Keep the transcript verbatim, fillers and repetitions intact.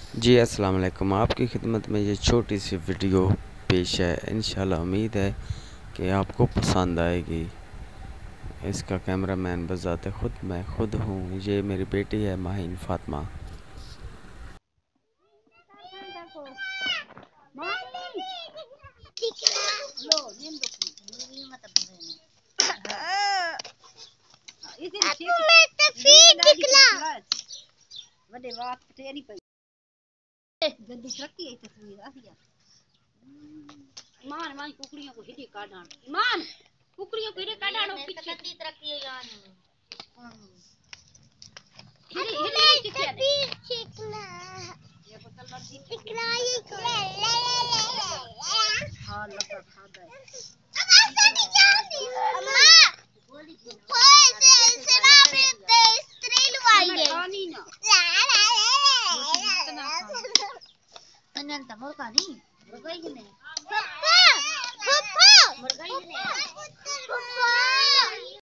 जी अस्सलाम वालेकुम। आपकी खिदमत में ये छोटी सी वीडियो पेश है। इंशाल्लाह उम्मीद है कि आपको पसंद आएगी। इसका कैमरामैन बजाते ख़ुद मैं खुद हूँ। ये मेरी बेटी है माहिन फातिमा। गंदी तरक्की है तस्वीर आसिया ईमान ईमान कुकड़ियों को हिडी काढान ईमान कुकड़ियों को हिडी काढान पीछे गंदी तरक्की है यान हिडी हिडी तस्वीर चिकना ये को तलर दी इकरा इकरा हां लगा खादा अम्मा होय से सना पे स्त्री लवाई है खानी ना अनंत मोका नहीं रुक गई कि नहीं